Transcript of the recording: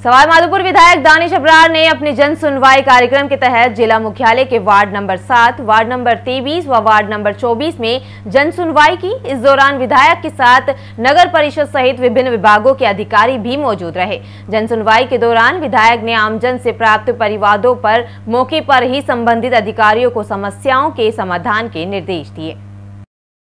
सवाईमाधोपुर विधायक दानिश अबरार ने अपनी जन सुनवाई कार्यक्रम के तहत जिला मुख्यालय के वार्ड नंबर 7, वार्ड नंबर 23 व वार्ड नंबर 24 में जन सुनवाई की। इस दौरान विधायक के साथ नगर परिषद सहित विभिन्न विभागों के अधिकारी भी मौजूद रहे। जन सुनवाई के दौरान विधायक ने आमजन से प्राप्त परिवादों पर मौके पर ही संबंधित अधिकारियों को समस्याओं के समाधान के निर्देश दिए।